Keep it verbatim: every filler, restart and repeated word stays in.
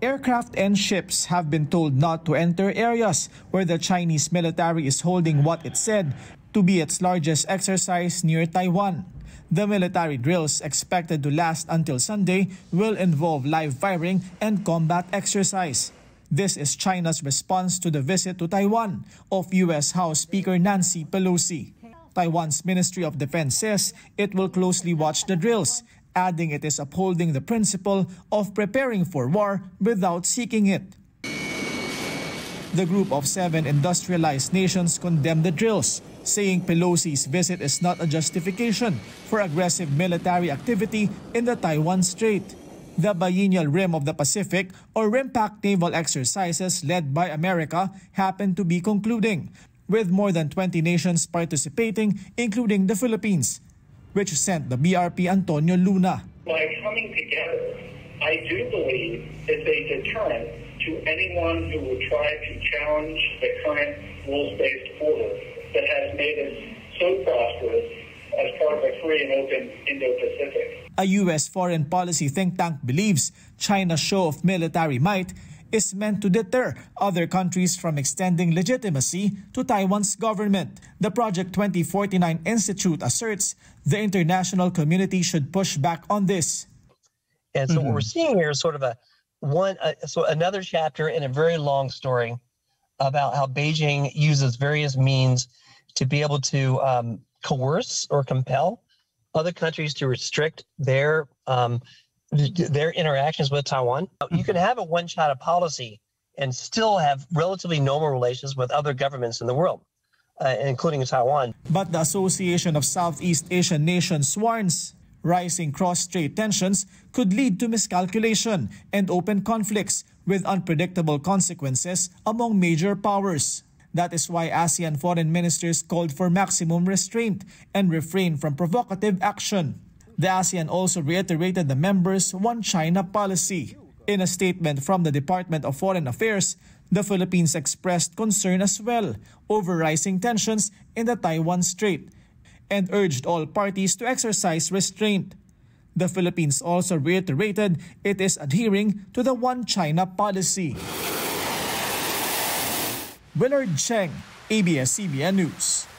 Aircraft and ships have been told not to enter areas where the Chinese military is holding what it said to be its largest exercise near Taiwan. The military drills, expected to last until Sunday, will involve live firing and combat exercise. This is China's response to the visit to Taiwan of U S House Speaker Nancy Pelosi. Taiwan's Ministry of Defense says it will closely watch the drills, adding it is upholding the principle of preparing for war without seeking it. The group of seven industrialized nations condemned the drills, saying Pelosi's visit is not a justification for aggressive military activity in the Taiwan Strait. The biennial Rim of the Pacific or RIMPAC naval exercises led by America happen to be concluding, with more than twenty nations participating, including the Philippines, which sent the B R P Antonio Luna. By coming together, I do believe it's a deterrent to anyone who would try to challenge the current rules-based order that has made us so prosperous as part of a free and open Indo-Pacific. A U S foreign policy think tank believes China's show of military might is meant to deter other countries from extending legitimacy to Taiwan's government. The Project twenty forty-nine Institute asserts the international community should push back on this. And so Mm-hmm. what we're seeing here is sort of a one, uh, so another chapter in a very long story about how Beijing uses various means to be able to um, coerce or compel other countries to restrict their um, their interactions with Taiwan. You can have a one-China policy and still have relatively normal relations with other governments in the world, uh, including Taiwan. But the Association of Southeast Asian Nations warns rising cross-strait tensions could lead to miscalculation and open conflicts with unpredictable consequences among major powers. That is why ASEAN foreign ministers called for maximum restraint and refrain from provocative action. The ASEAN also reiterated the members' One China policy. In a statement from the Department of Foreign Affairs, the Philippines expressed concern as well over rising tensions in the Taiwan Strait and urged all parties to exercise restraint. The Philippines also reiterated it is adhering to the One China policy. Willard Cheng, A B S C B N News.